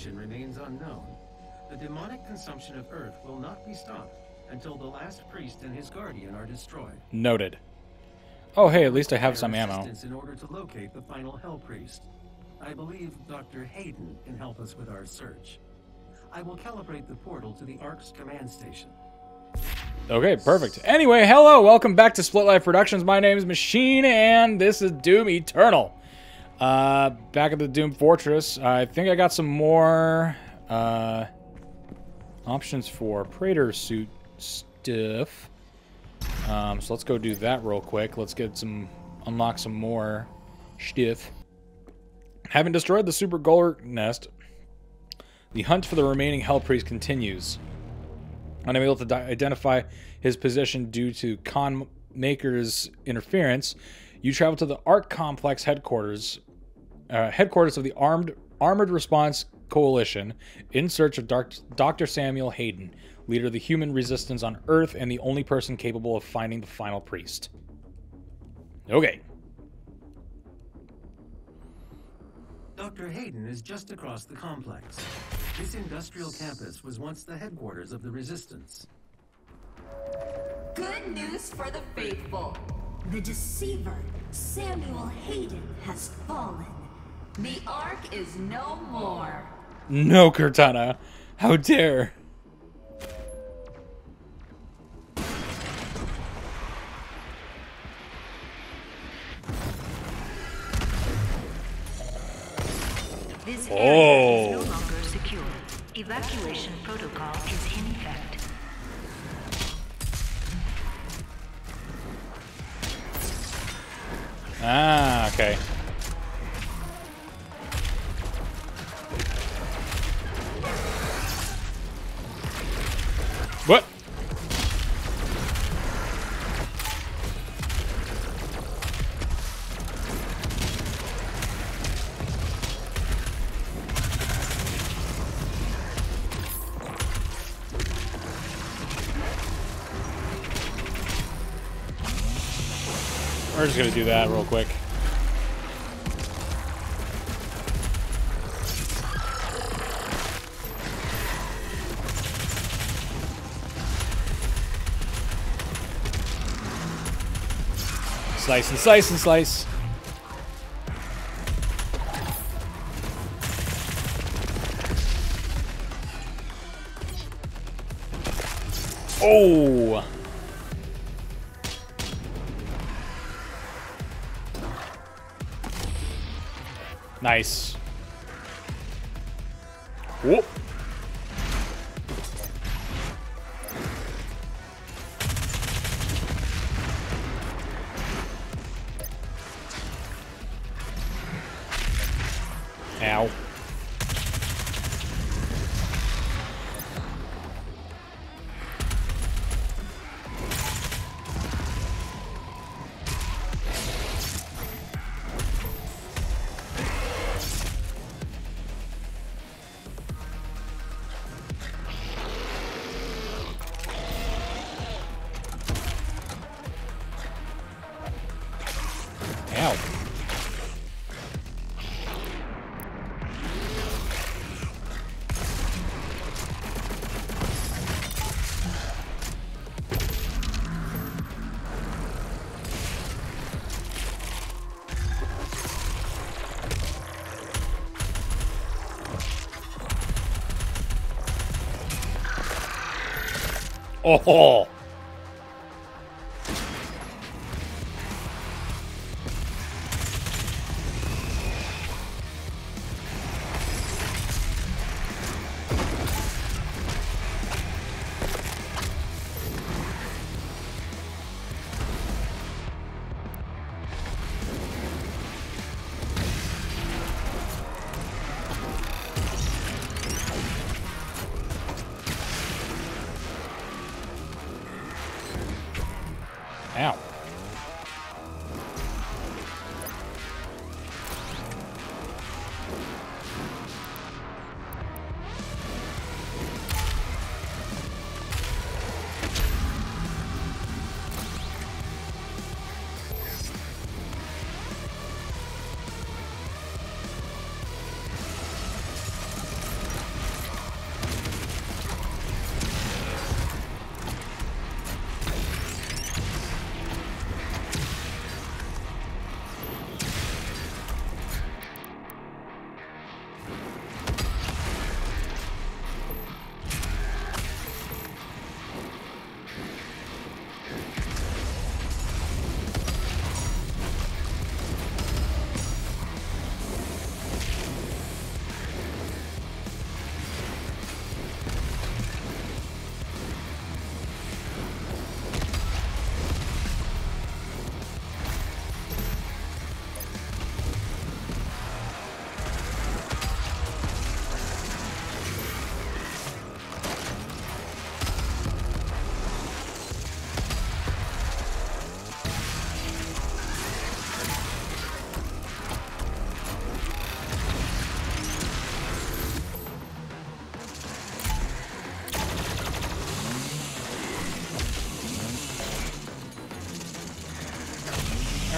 location remains unknown, the demonic consumption of Earth will not be stopped until the last priest and his guardian are destroyed. Noted. Oh, hey, at least I have some ammo. In order to locate the final Hell Priest. I believe Dr. Hayden can help us with our search. I will calibrate the portal to the Ark's command station. Okay, perfect. Anyway, hello, welcome back to Split Life Productions. My name is Machine, and this is Doom Eternal. Back at the Doom Fortress. I think I got some more options for Praetor suit stuff. So let's go do that real quick. Let's get unlock some more stuff. Having destroyed the Super Golem nest, the hunt for the remaining Hell Priest continues. Unable to identify his position due to Con Maker's interference, you travel to the Ark Complex headquarters of the Armored Response Coalition in search of Dr. Samuel Hayden, leader of the human resistance on Earth and the only person capable of finding the final priest. Okay. Dr. Hayden is just across the complex. This industrial campus was once the headquarters of the Resistance. Good news for the faithful. The deceiver, Samuel Hayden, has fallen. The Ark is no more. No, Cortana. How dare. This area is no longer secure. Evacuation protocol is in effect. Ah, okay. What? We're just gonna do that real quick. Slice and slice and slice. Oh! Nice. Whoop. Ow. Ow. Oh.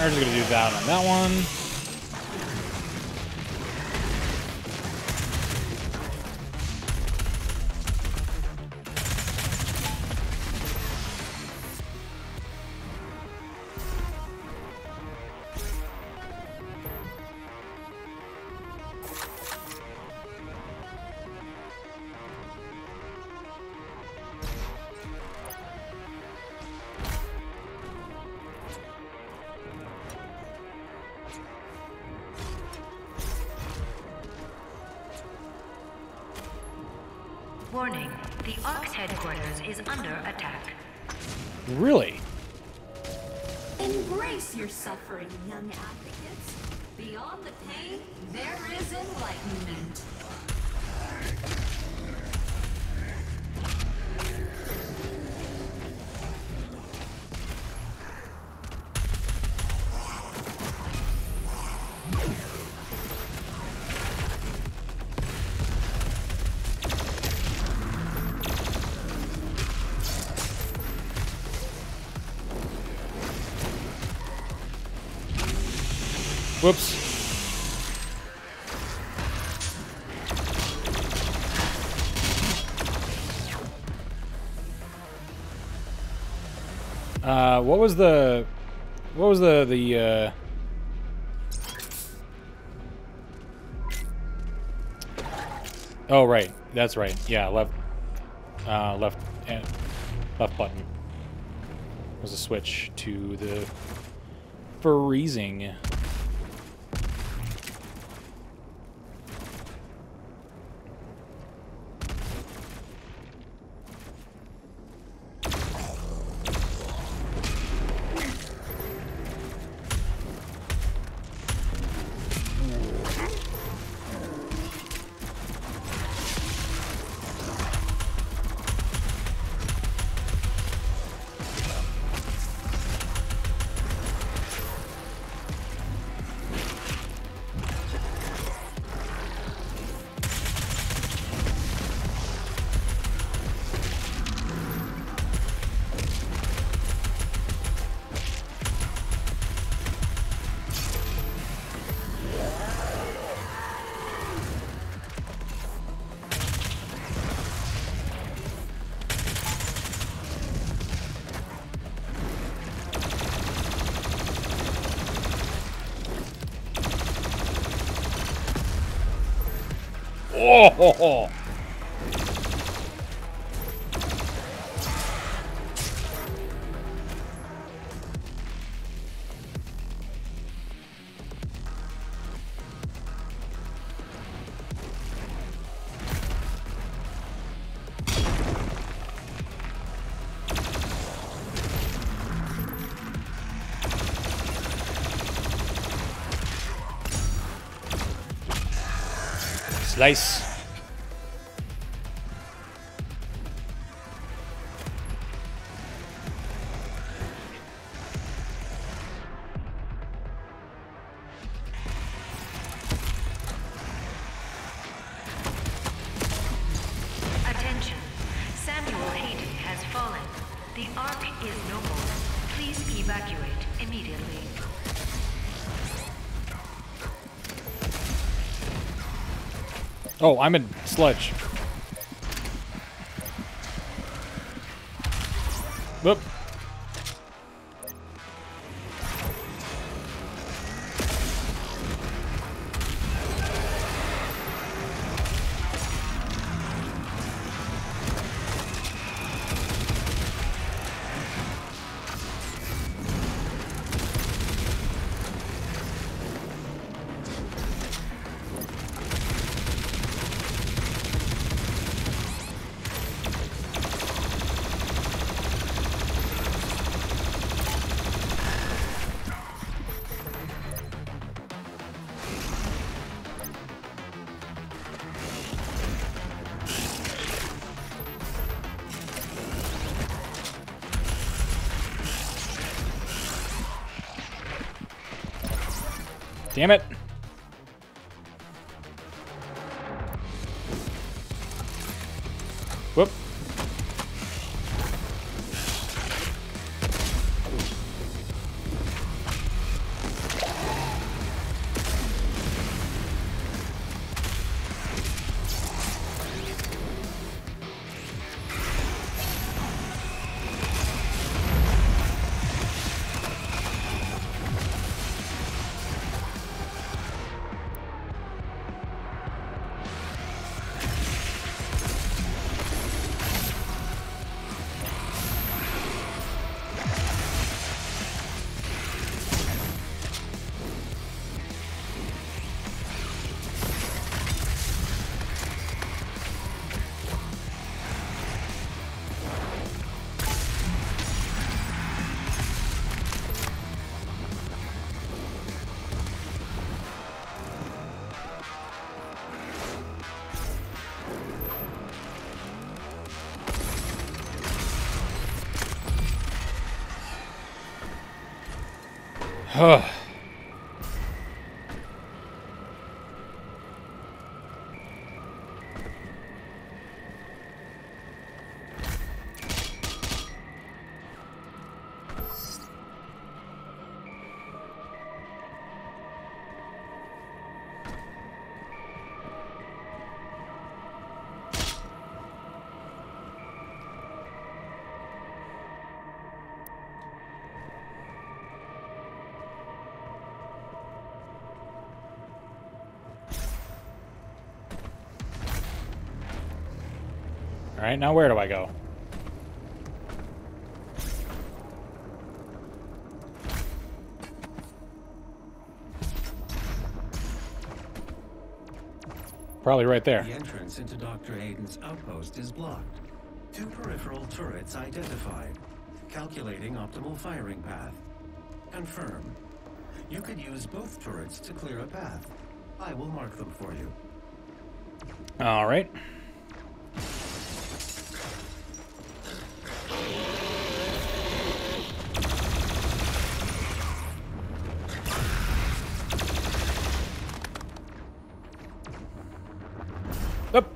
We're just gonna do that on that one. Warning, the Ark's headquarters is under attack. Really? Embrace your suffering, young advocates. Beyond the pain, there is enlightenment. Whoops. What was the oh, right. That's right. Yeah, left button was a switch to the freezing. Oh, ho, ho. Slice. Attention. Samuel Hayden has fallen. The Ark is no more. Please evacuate immediately. Oh, I'm in sludge. Whoop. Damn it. Whoop. Alright, now where do I go? Probably right there. The entrance into Dr. Hayden's outpost is blocked. 2 peripheral turrets identified. Calculating optimal firing path. Confirm. You could use both turrets to clear a path. I will mark them for you. Alright. Up.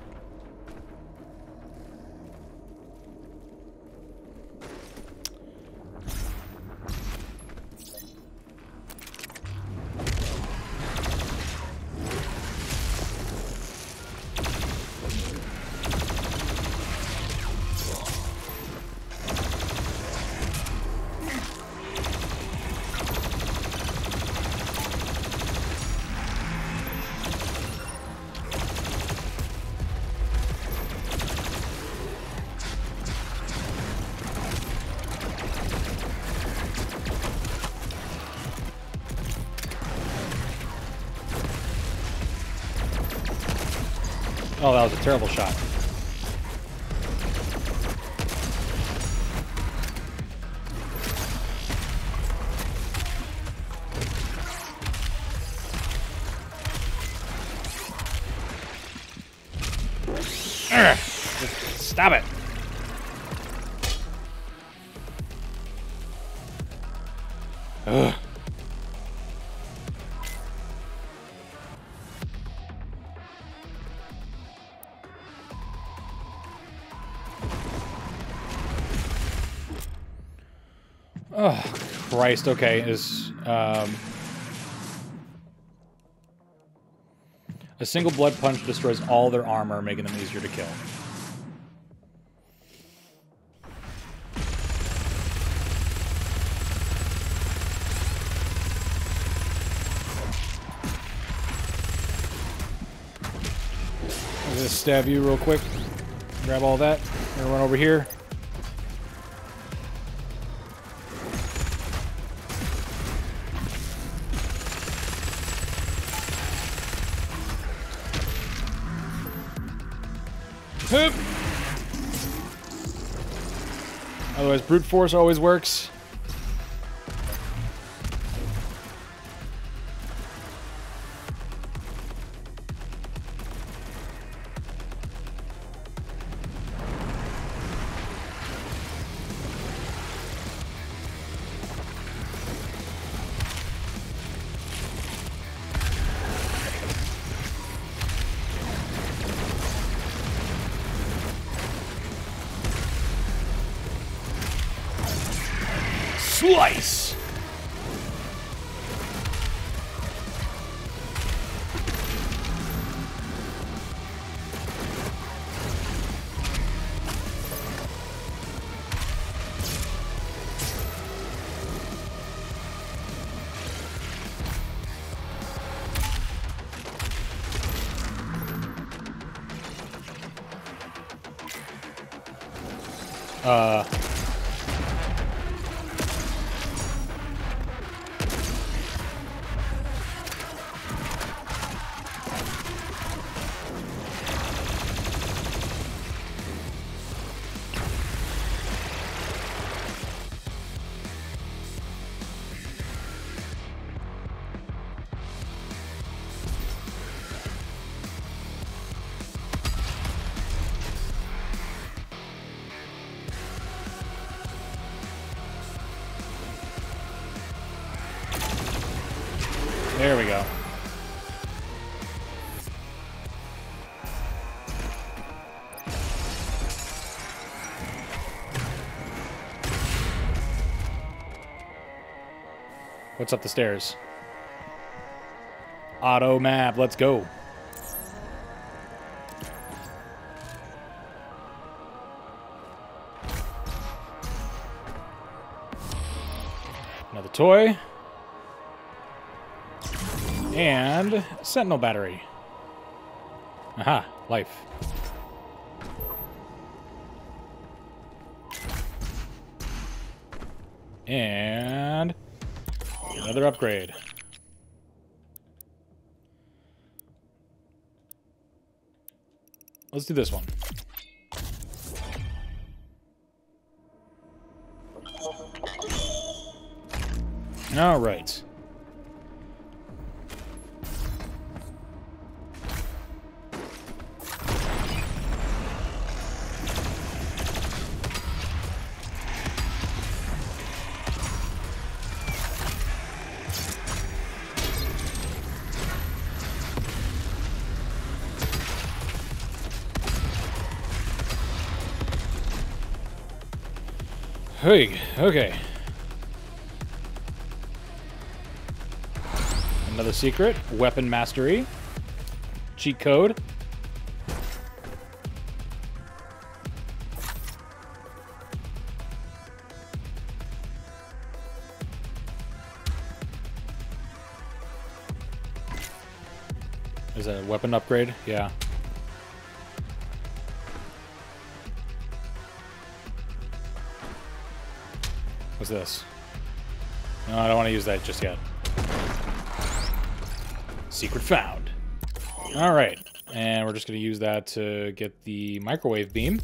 Oh, that was a terrible shot. Stop it. Ugh. Oh, Christ. Okay, a single blood punch destroys all their armor, making them easier to kill. I'm gonna stab you real quick. Grab all that. I'm gonna run over here. Hup. Otherwise, brute force always works. Slice! What's up the stairs? Auto map. Let's go. Another toy. And sentinel battery. Aha, life. And another upgrade. Let's do this one. All right. Hey, okay. Another secret, weapon mastery, cheat code. Is that a weapon upgrade? Yeah. What's this? No, I don't want to use that just yet. Secret found. All right, and we're just going to use that to get the microwave beam.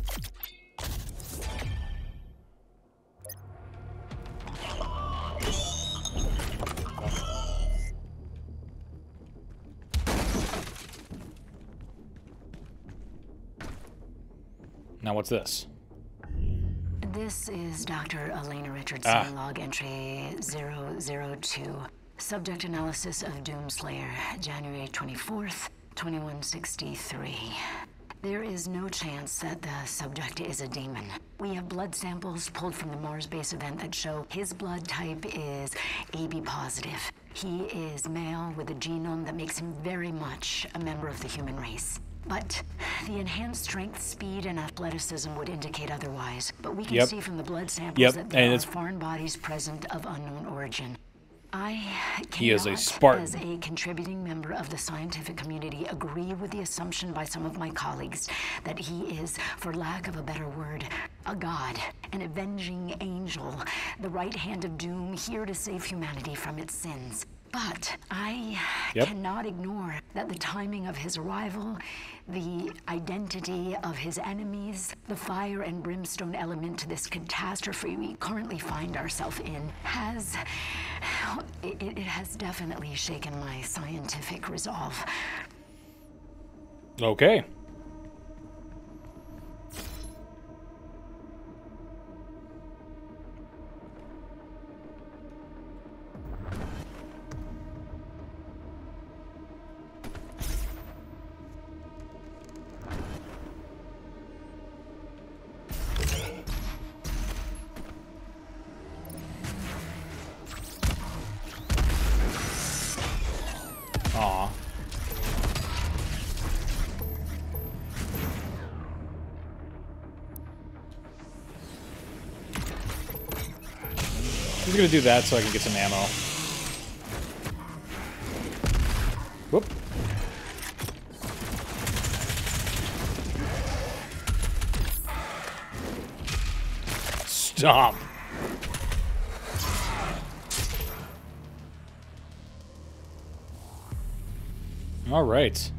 Now what's this? This is Dr. Elena Richardson, log entry 002. Subject analysis of Doomslayer, January 24th, 2163. There is no chance that the subject is a demon. We have blood samples pulled from the Mars base event that show his blood type is AB positive. He is male with a genome that makes him very much a member of the human race. But the enhanced strength, speed, and athleticism would indicate otherwise. But we can see from the blood samples that there are foreign bodies present of unknown origin. I cannot, as a contributing member of the scientific community, agree with the assumption by some of my colleagues that he is, for lack of a better word, a god, an avenging angel, the right hand of doom, here to save humanity from its sins. But I cannot ignore that the timing of his arrival, the identity of his enemies, the fire and brimstone element to this catastrophe we currently find ourselves in has... It has definitely shaken my scientific resolve. Okay. Aw. I'm gonna do that so I can get some ammo. Whoop. Stop. All right.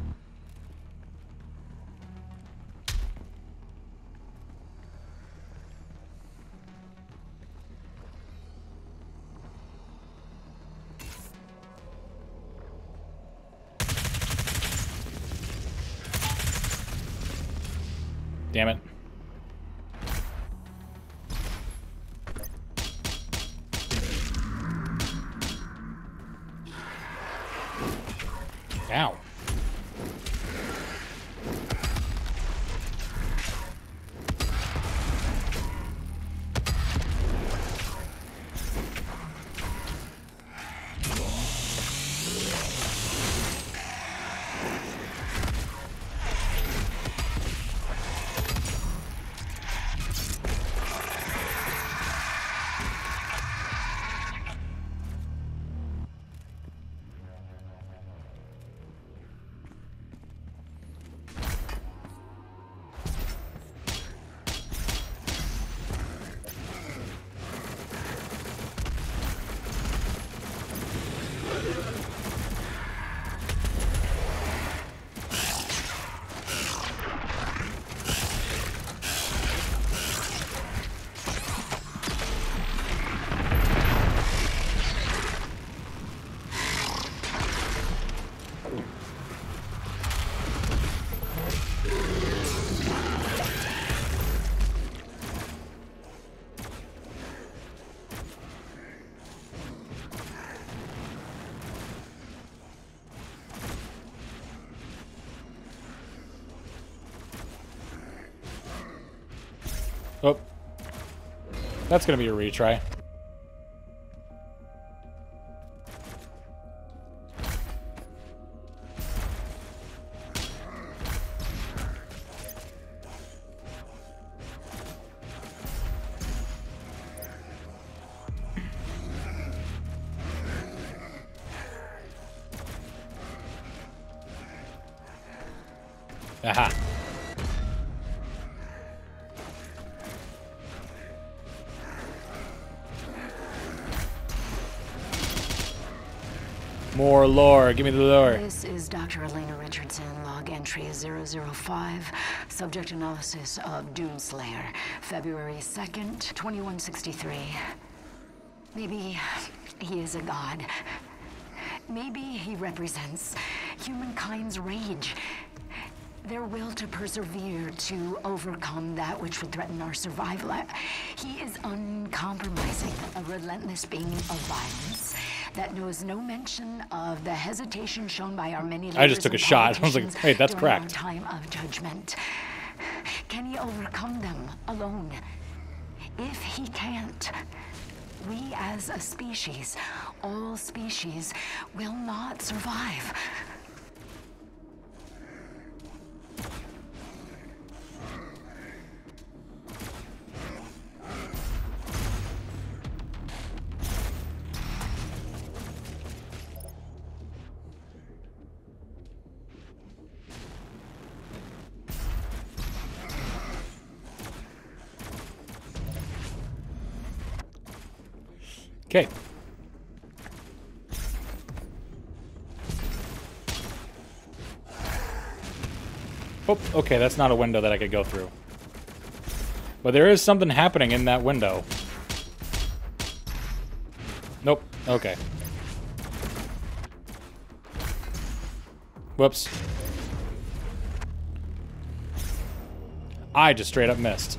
Damn it. Ow. That's gonna be a retry. Aha. More lore. Give me the lore. This is Dr. Elena Richardson, log entry 005, subject analysis of Doomslayer, February 2nd, 2163. Maybe he is a god. Maybe he represents humankind's rage. Their will to persevere, to overcome that which would threaten our survival. He is uncompromising, a relentless being of violence that knows no mention of the hesitation shown by our many leaders. I just took a shot. I was like, wait, that's during our cracked. time of judgment. Can he overcome them alone? If he can't, we as a species, all species, will not survive. Okay. Oh, okay, that's not a window that I could go through. But there is something happening in that window. Nope. Okay. Whoops. I just straight up missed.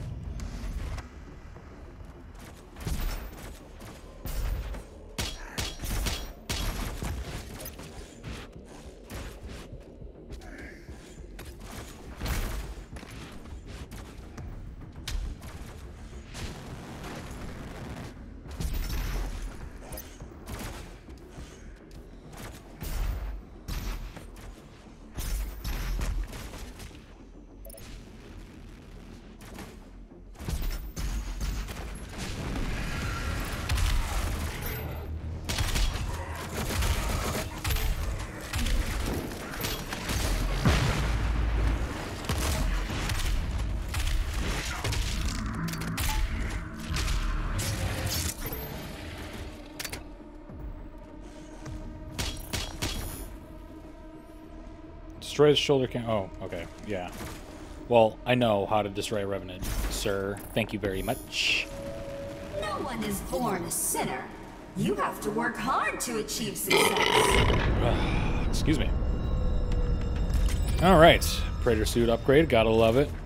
Destroy the shoulder can. Oh, okay. Yeah. Well, I know how to destroy a Revenant, sir. Thank you very much. No one is born a sinner. You have to work hard to achieve success. Excuse me. Alright. Praetor suit upgrade. Gotta love it.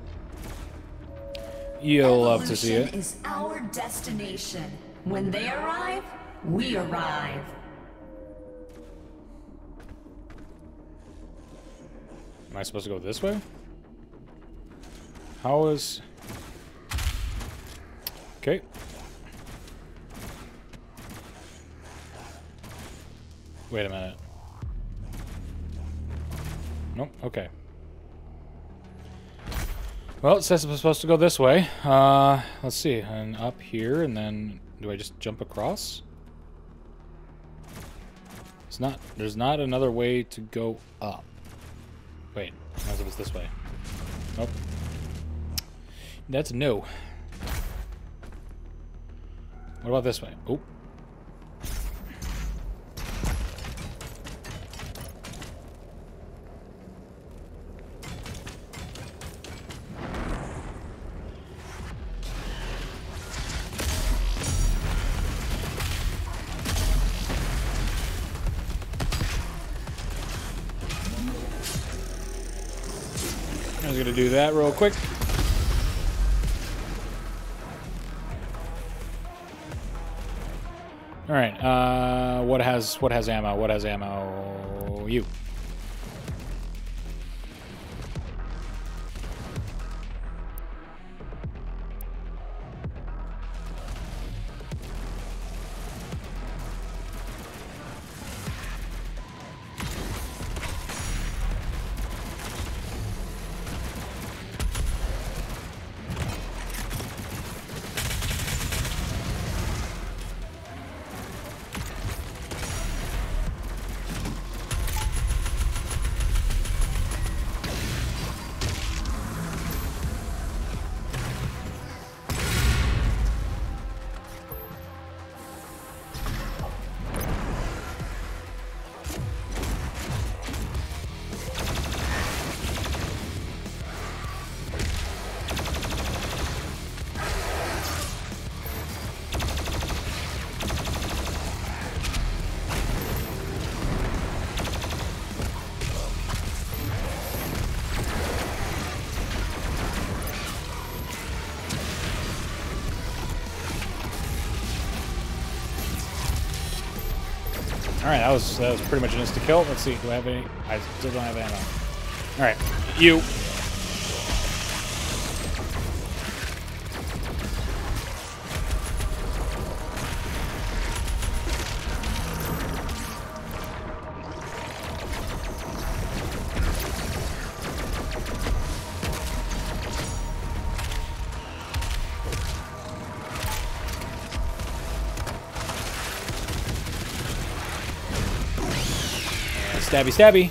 You'll love to see it. Evolution is our destination. When they arrive, we arrive. Am I supposed to go this way? How is... Okay. Wait a minute. Nope, okay. Well, it says I'm supposed to go this way. Let's see. And up here, and then... Do I just jump across? It's not... There's not another way to go up. Wait, as if it's this way. Nope. That's no. What about this way? Oh. I was gonna do that real quick. All right. What has ammo? What has ammo? You. Alright, that was pretty much an insta-kill. Let's see, do I have any? I still don't have ammo. Alright, you. Stabby, stabby.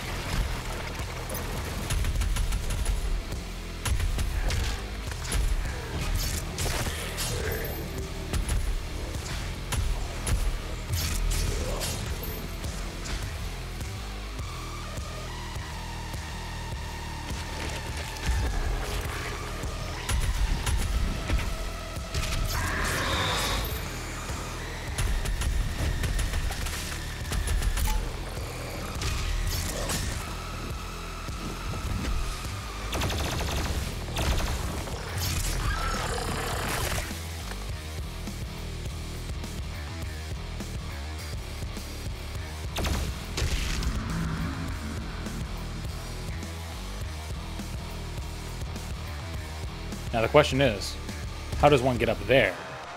Now the question is, how does one get up there?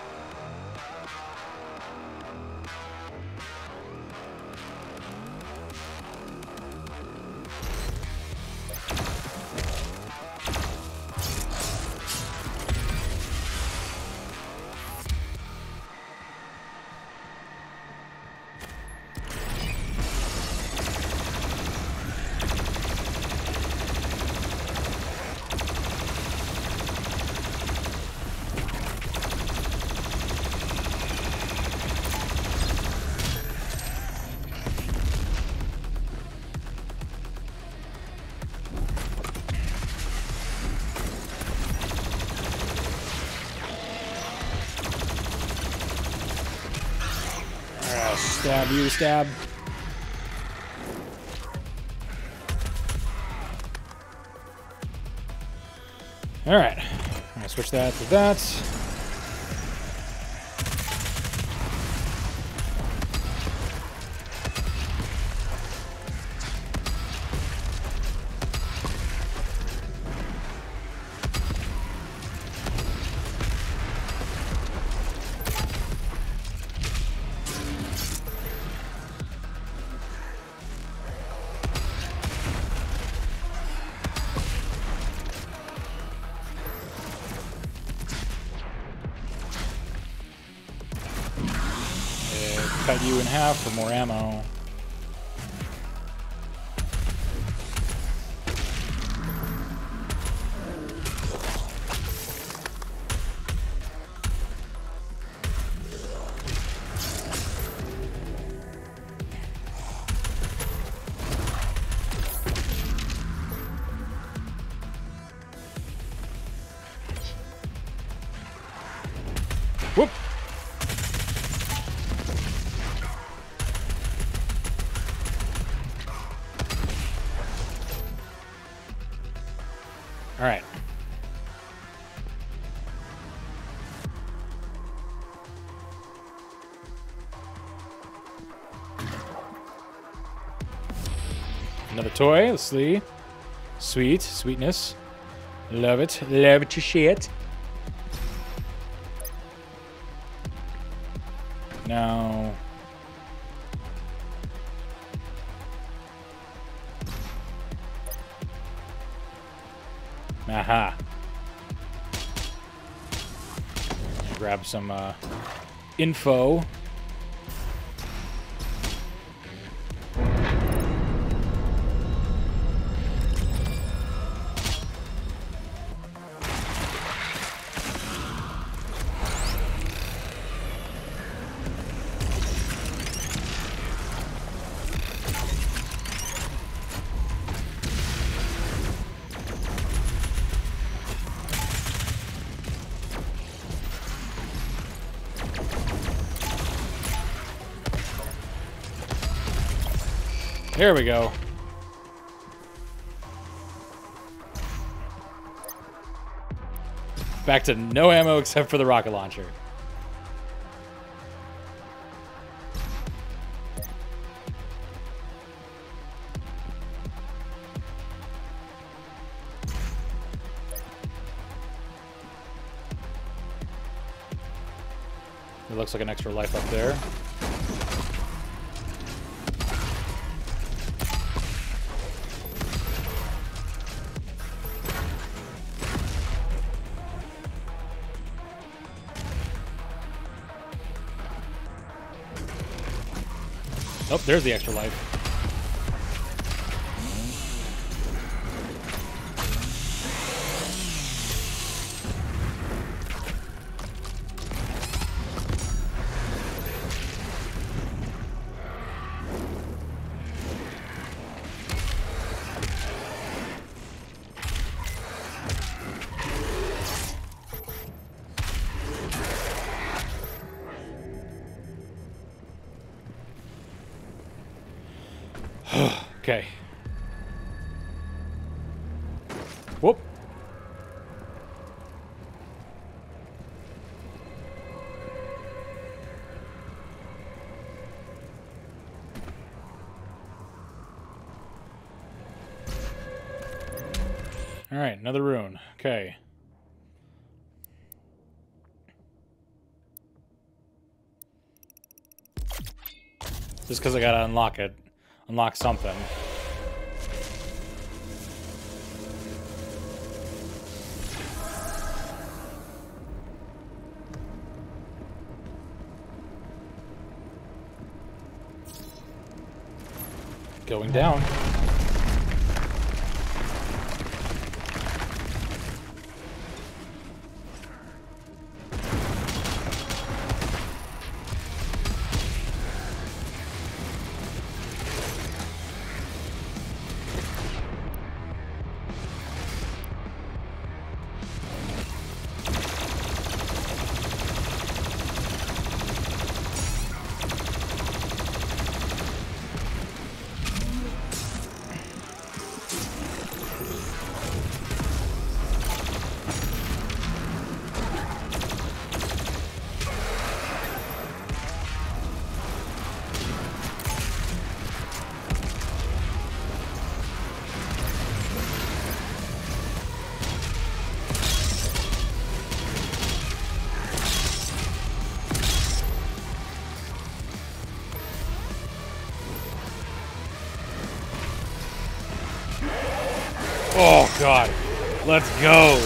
Stab, you stab. Alright. I'm gonna switch that to that. Cut you in half for more ammo. Whoop! All right. Another toy. Let's see. Sweet. Sweetness. Love it. Love it to shit. Now... Aha. Grab some info. There we go. Back to no ammo except for the rocket launcher. It looks like an extra life up there. Oh, there's the extra life. Okay. Whoop. All right, another rune. Okay. Just because I gotta unlock it. Unlock something. Going down. Oh, God. Let's go.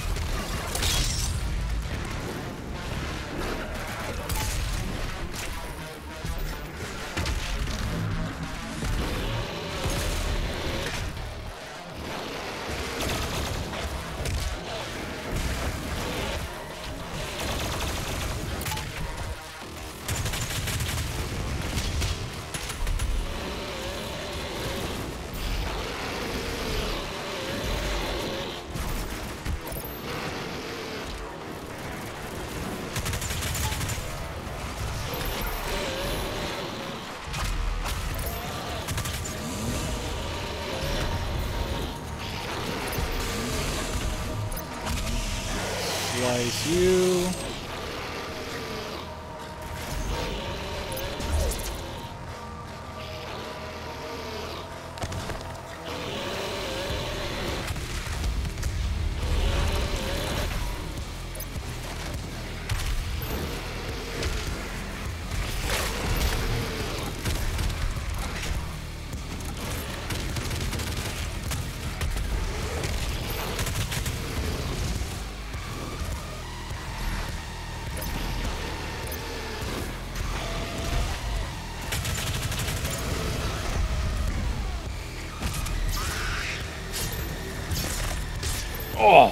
Slice you. Oh!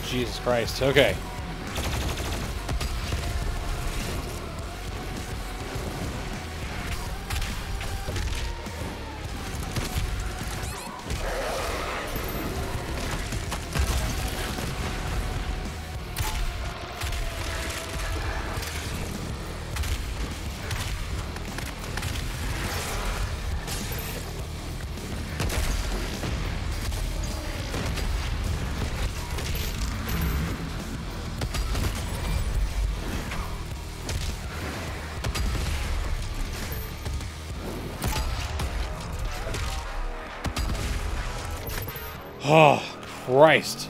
Jesus Christ. Okay. Oh, Christ.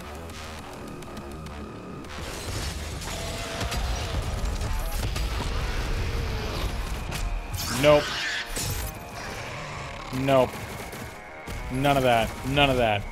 Nope. Nope. None of that. None of that.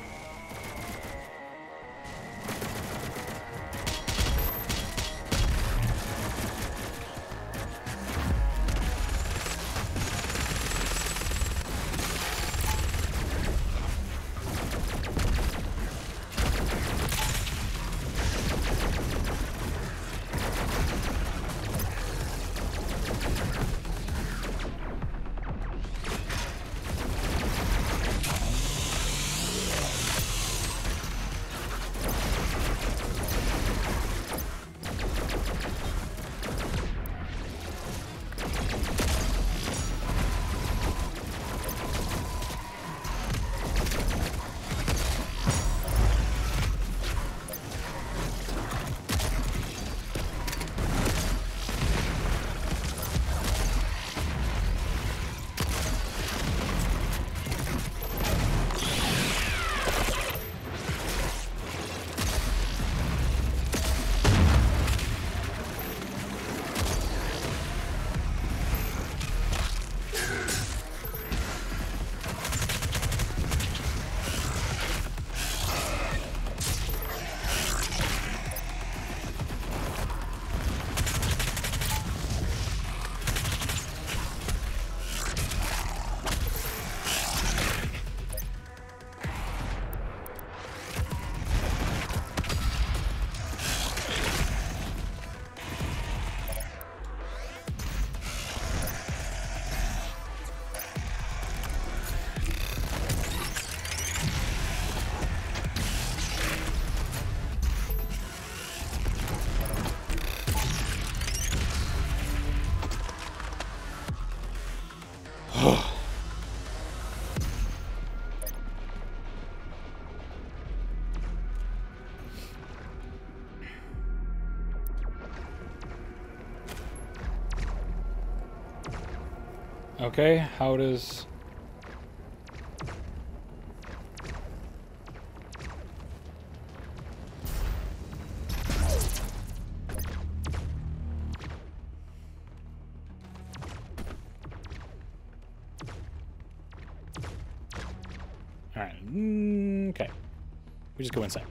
Okay, how does... Alright, okay. We just go inside.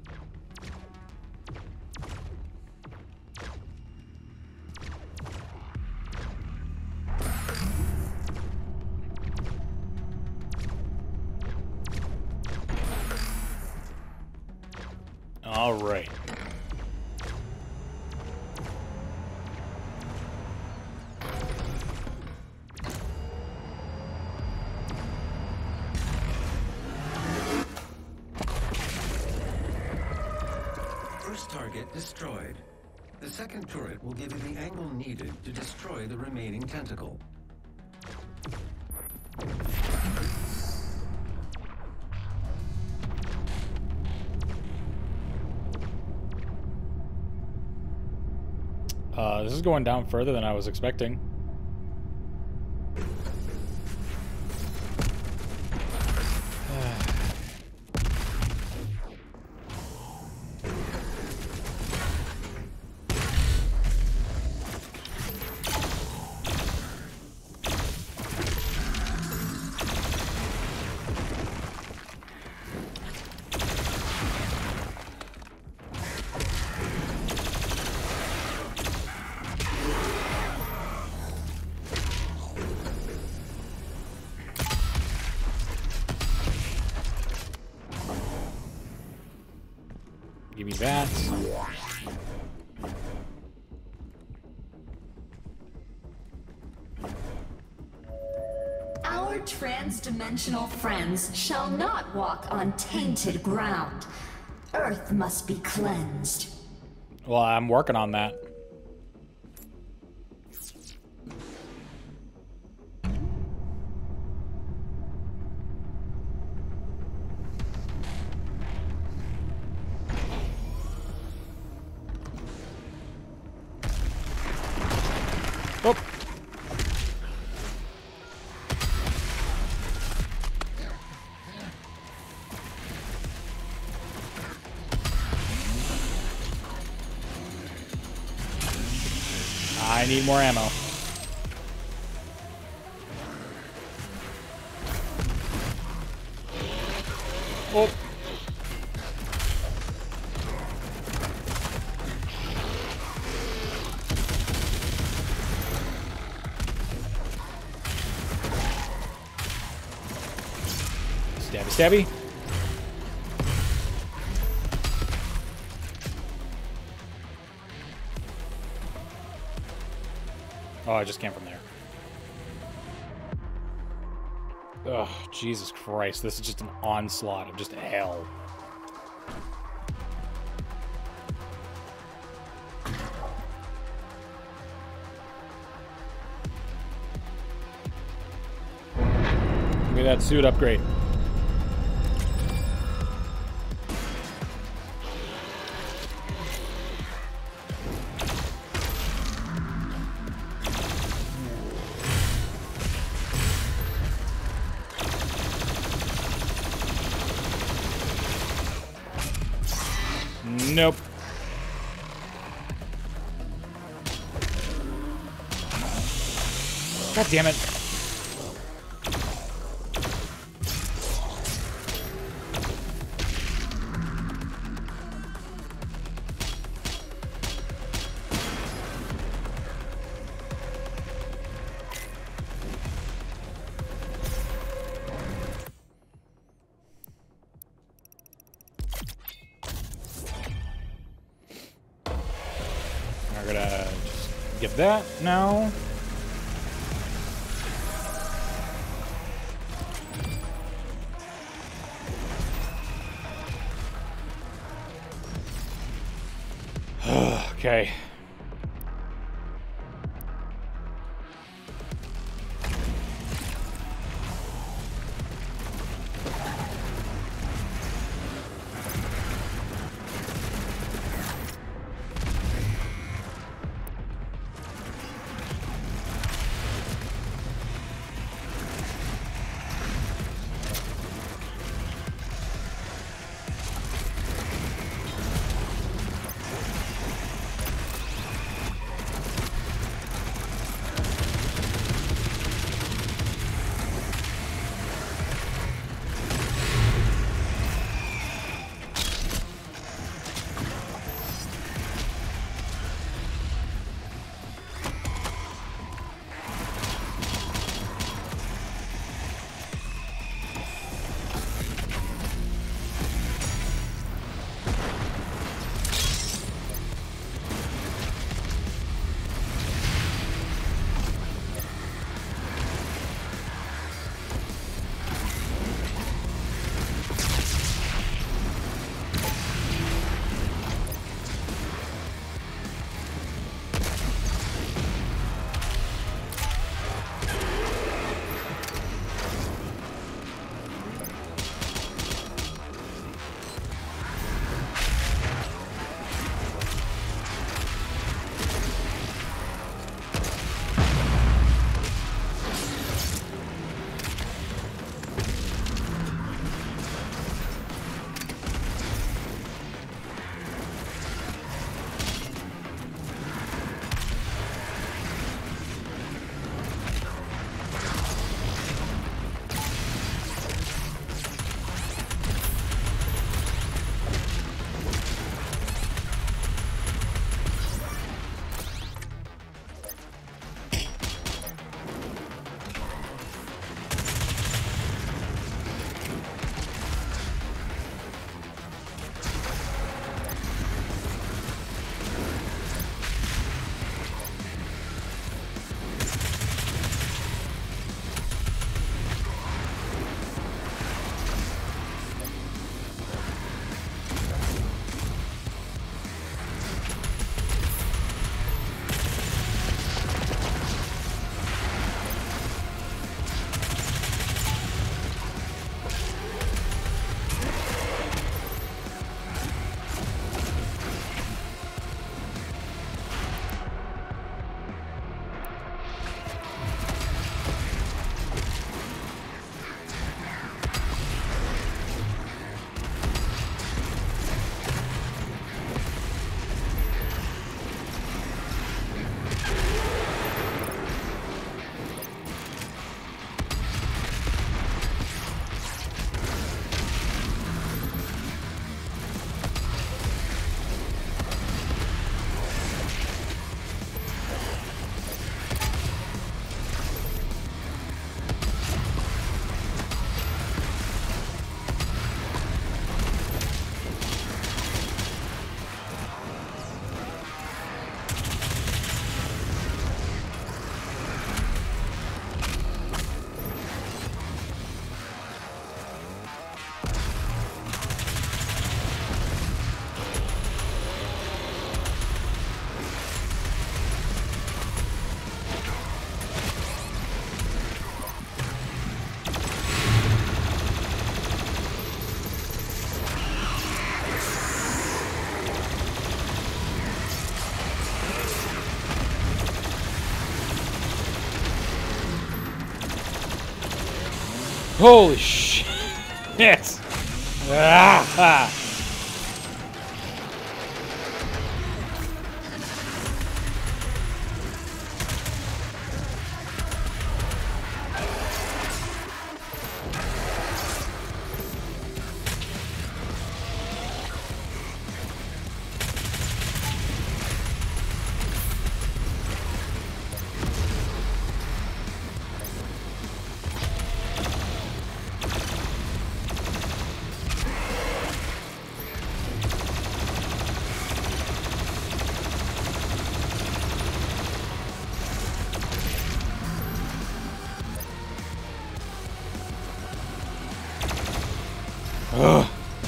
All right. First target destroyed. The second turret will give you the angle needed to destroy the remaining tentacle. This is going down further than I was expecting. give me that. Our trans-dimensional friends shall not walk on tainted ground. Earth must be cleansed. Well, I'm working on that. Oh. I need more ammo. Oh. Stabby, stabby. Oh, I just came from there. Ugh, Jesus Christ. This is just an onslaught of just hell. Look at that suit upgrade. Nope. God damn it. We're gonna just get that now. Okay. Holy shit! Ah! Ugh.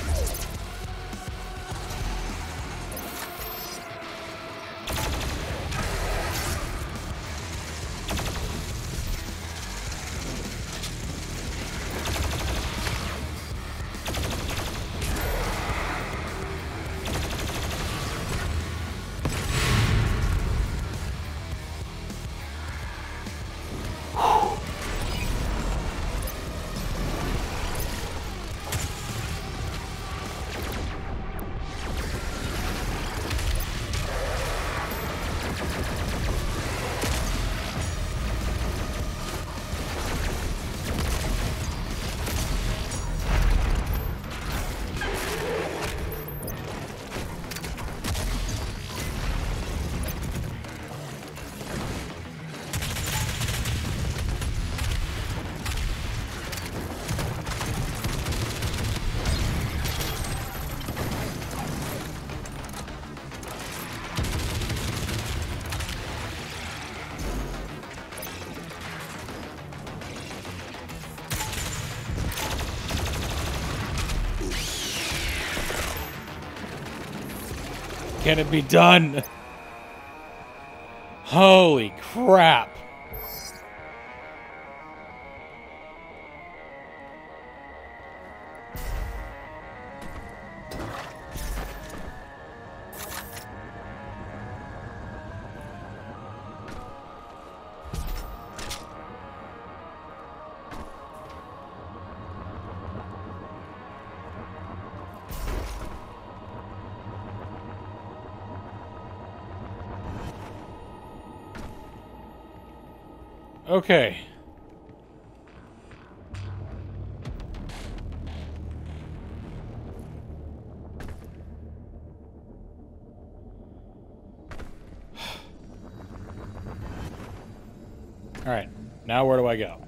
Can it be done? Holy crap. Okay. All right. Now where do I go?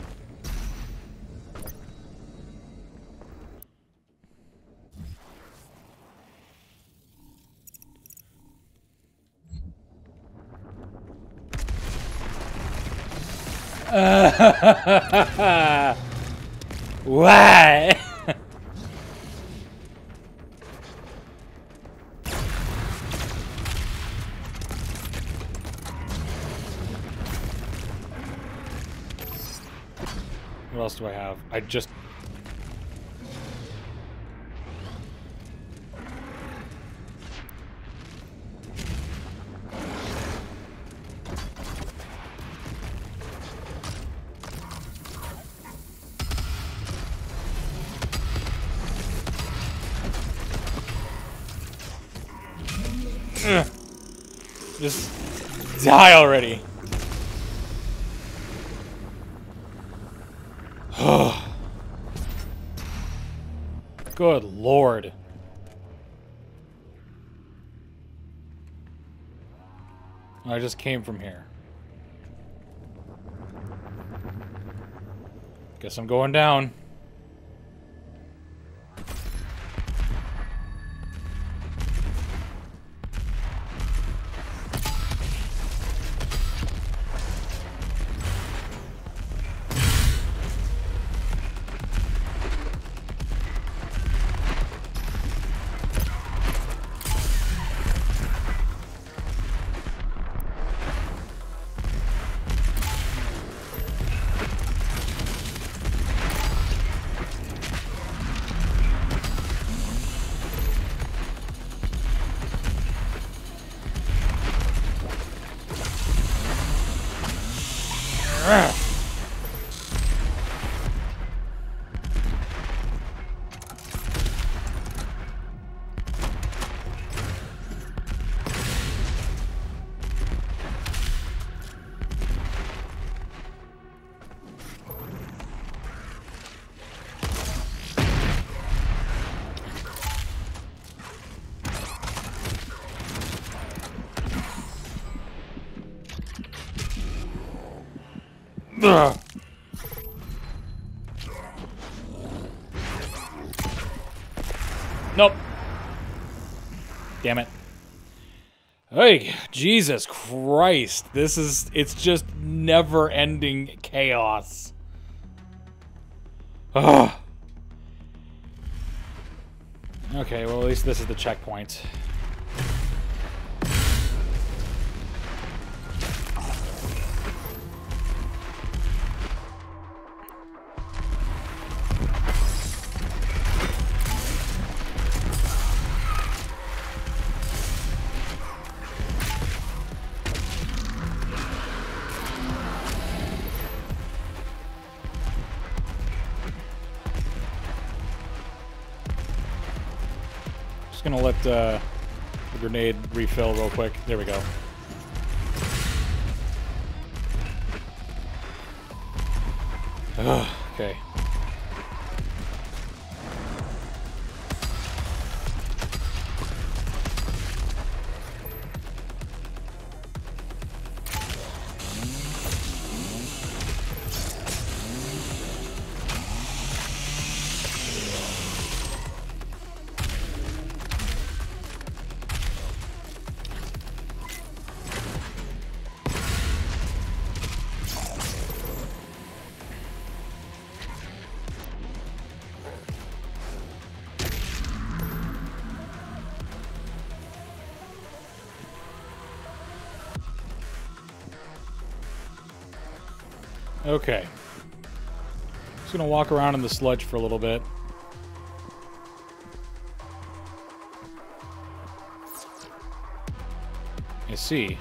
Why? What else do I have? I just... Just die already. Good Lord. I just came from here. Guess I'm going down. Ugh. Nope. Damn it. Hey, Jesus Christ. It's just never-ending chaos. Ugh. Okay, well, at least this is the checkpoint. Just gonna let the grenade refill real quick. There we go. Ugh, okay. Okay. Just gonna walk around in the sludge for a little bit. I see.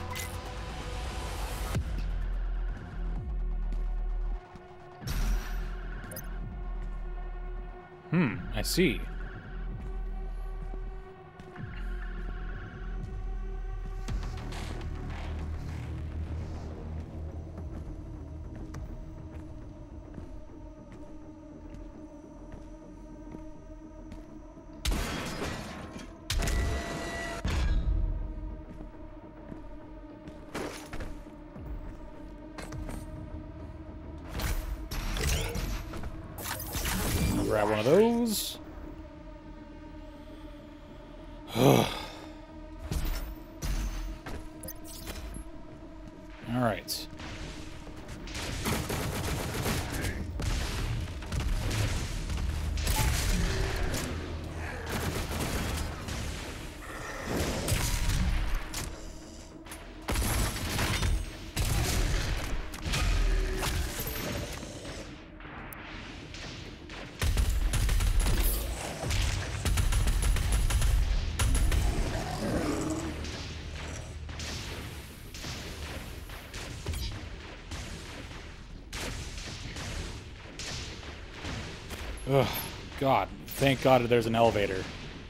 I see. Grab one of those. All right. Ugh, God. Thank God there's an elevator.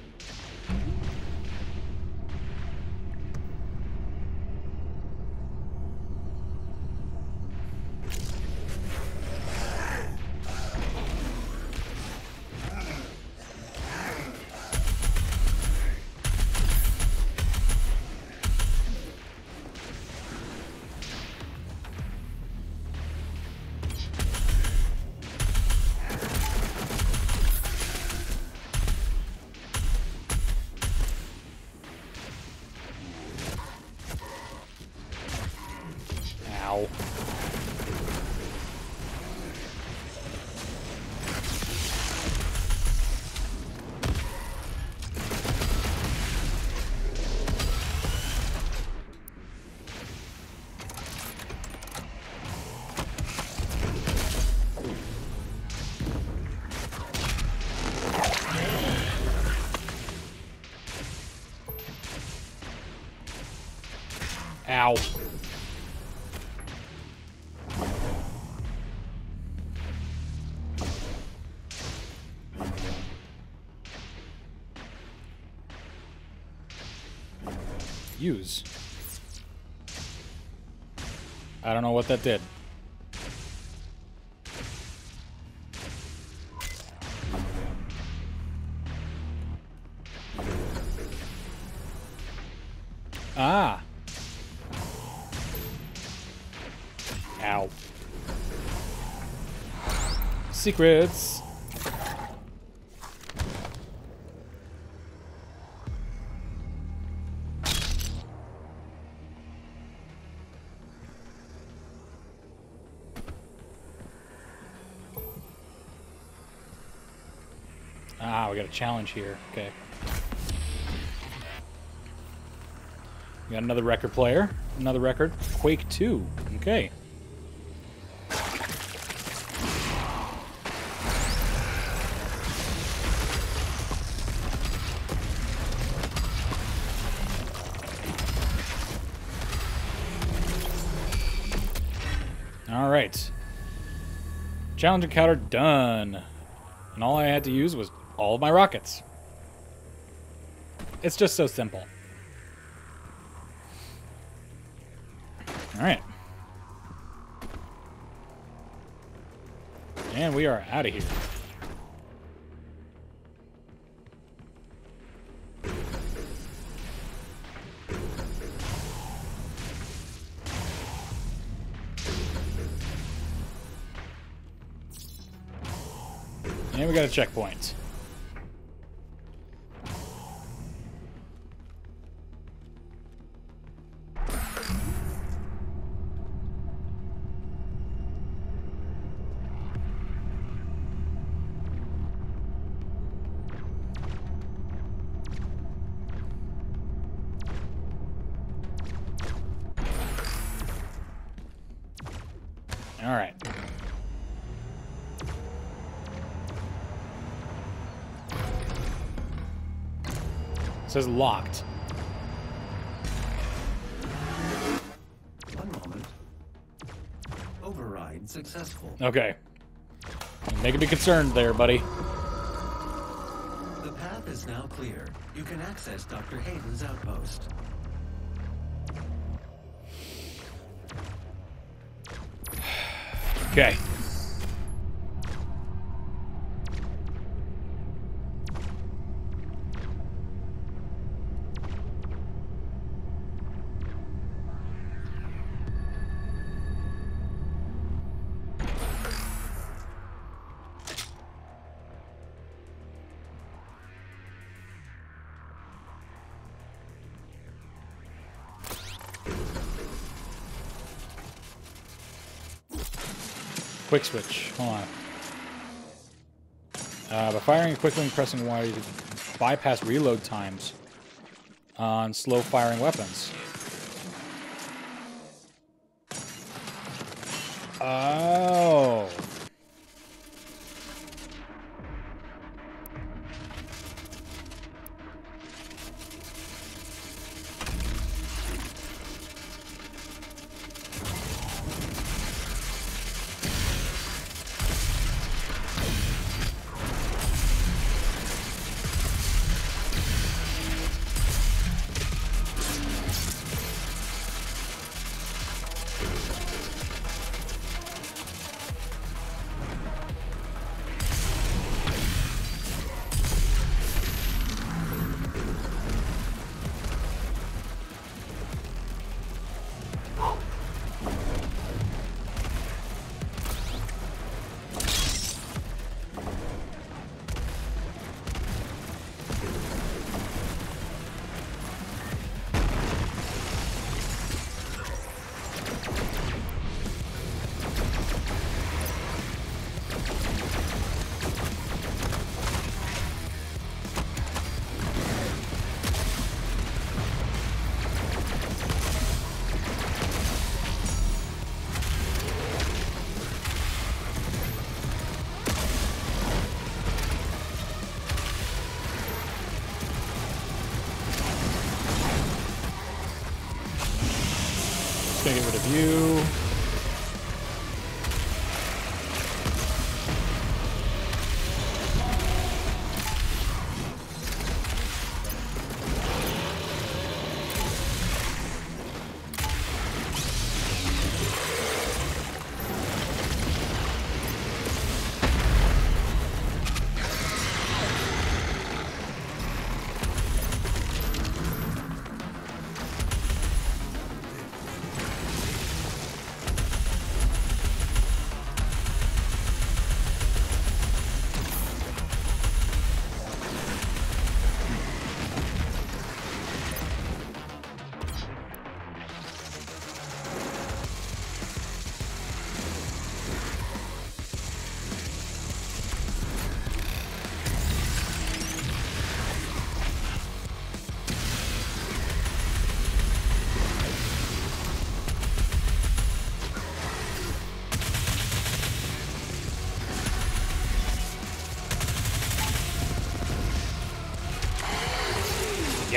Ow. Ow. Use. I don't know what that did. Ah. Ow. Secrets. Ah, we got a challenge here. Okay. We got another record player. Another record. Quake 2. Okay. Alright. Challenge encounter done. And all I had to use was all of my rockets. It's just so simple. Alright. And we are out of here. And we got a checkpoint. All right. It says locked. One moment. Override successful. Okay. Making me concerned there, buddy. The path is now clear. You can access Dr. Hayden's outpost. Okay. Quick switch. Hold on. By firing quickly and pressing Y, you can bypass reload times on slow firing weapons. Oh.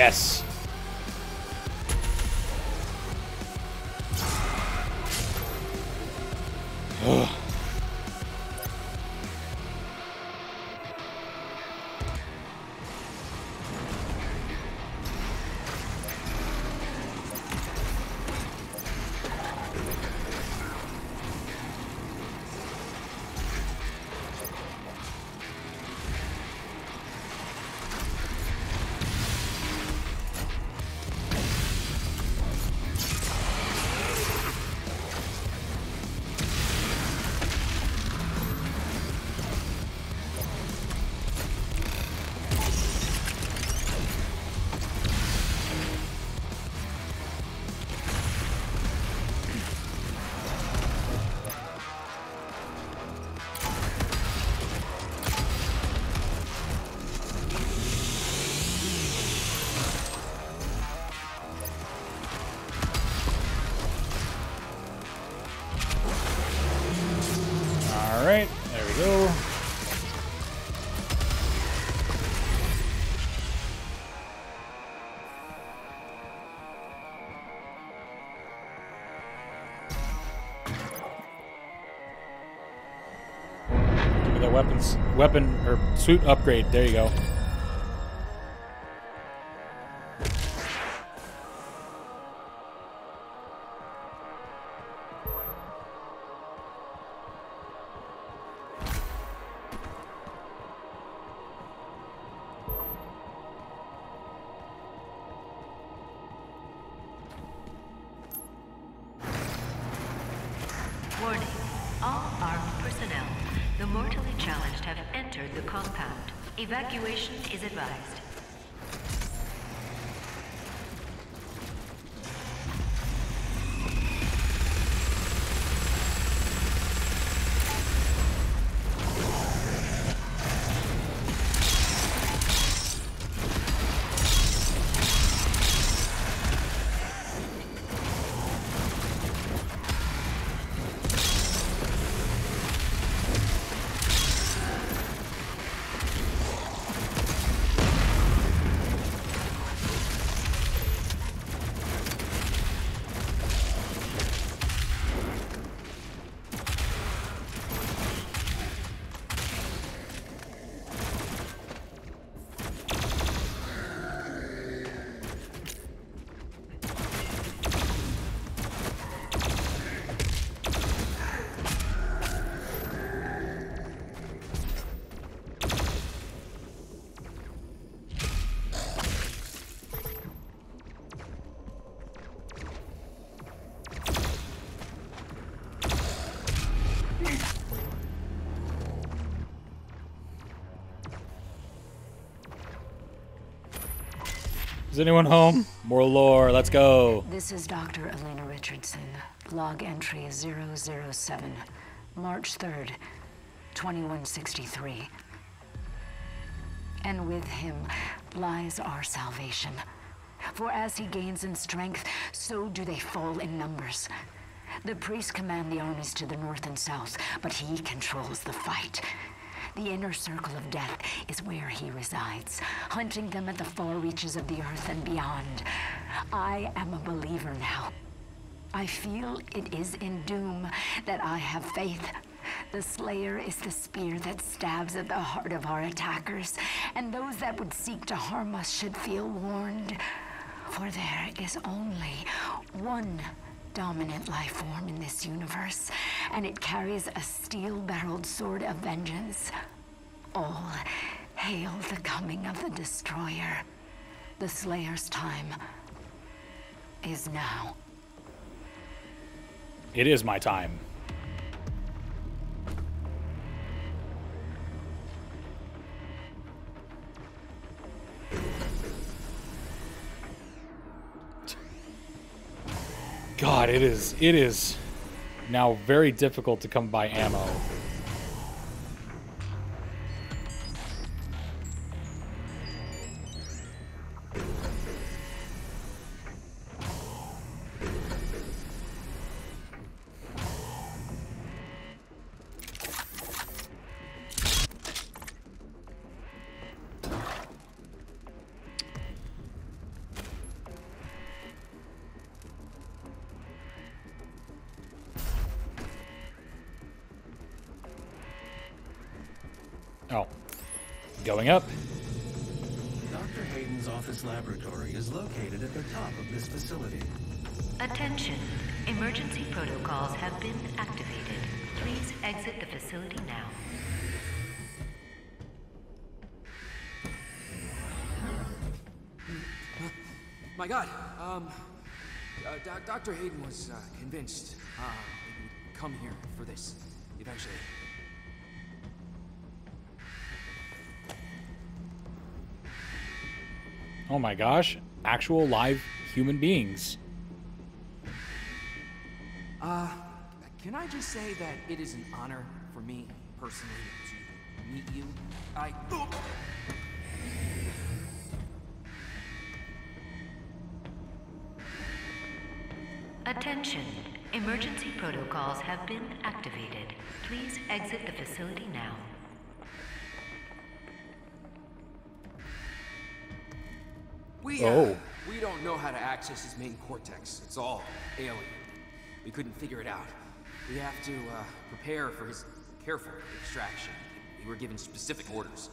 Yes. Ugh. Alright, there we go. Give me that weapon or suit upgrade. There you go. Warning. All armed personnel, the mortally challenged have entered the compound. Evacuation is advised. Is anyone home? More lore. Let's go. This is Dr. Elena Richardson. Log entry 007. March 3rd, 2163. And with him lies our salvation. For as he gains in strength, so do they fall in numbers. The priests command the armies to the north and south, but he controls the fight. The inner circle of death is where he resides, hunting them at the far reaches of the earth and beyond. I am a believer now. I feel it is in doom that I have faith. The Slayer is the spear that stabs at the heart of our attackers, and those that would seek to harm us should feel warned. For there is only one dominant life form in this universe, and it carries a steel-barreled sword of vengeance. All hail the coming of the Destroyer. The Slayer's time is now. It is my time. God, it is now very difficult to come by ammo. Oh. Going up. Dr. Hayden's office laboratory is located at the top of this facility. Attention. Emergency protocols have been activated. Please exit the facility now. My God, Dr. Hayden was convinced that he would come here for this, eventually. Oh my gosh. Actual live human beings. Can I just say that it is an honor for me, personally, to meet you? Attention. Emergency protocols have been activated. Please exit the facility now. We don't know how to access his main cortex. It's all alien. We couldn't figure it out. We have to prepare for his careful extraction. We were given specific orders.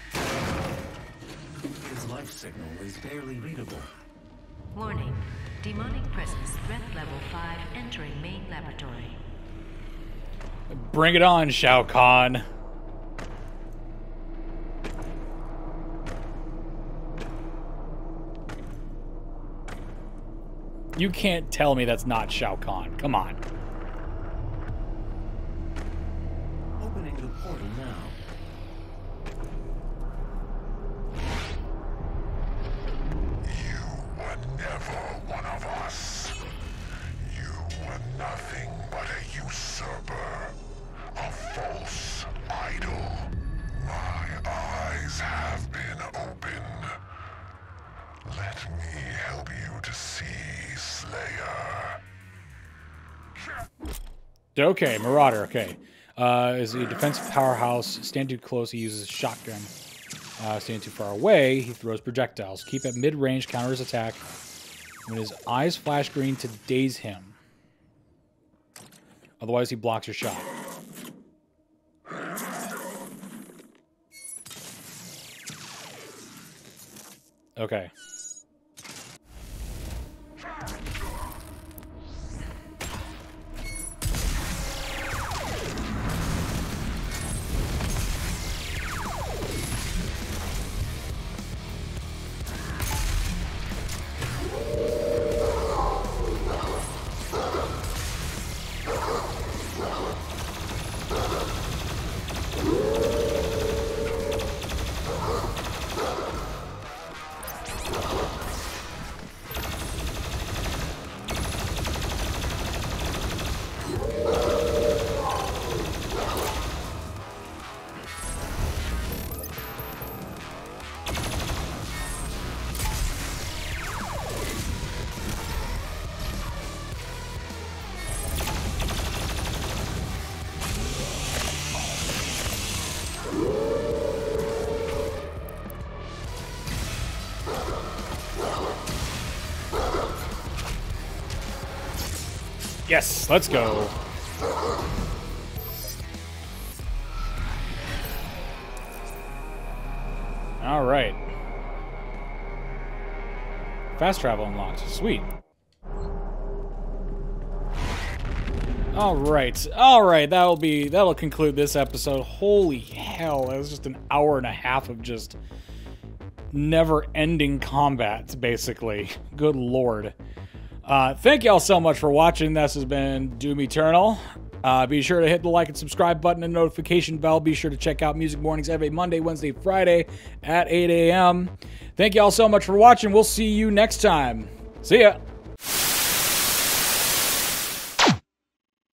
His life signal is barely readable. Warning. Demonic presence threat level 5 entering main laboratory. Bring it on, Shao Kahn. You can't tell me that's not Shao Kahn. Come on. Opening the portal now. You were never one of us. You were nothing but a usurper, a false idol. My eyes have been opened. Let me help you to see, Slayer. Okay, Marauder, okay. Is a defensive powerhouse. Stand too close, he uses a shotgun. Stand too far away, he throws projectiles. Keep at mid-range, counter his attack. When his eyes flash green to daze him. Otherwise, he blocks your shot. Okay. Yes, let's go. All right. Fast travel unlocked. Sweet. All right. All right. That'll conclude this episode. Holy hell. That was just an hour and a half of just never-ending combat, basically. Good lord. Thank y'all so much for watching. This has been Doom Eternal. Be sure to hit the like and subscribe button and notification bell. Be sure to check out Music Mornings every Monday, Wednesday, Friday at 8 a.m. Thank y'all so much for watching. We'll see you next time. See ya.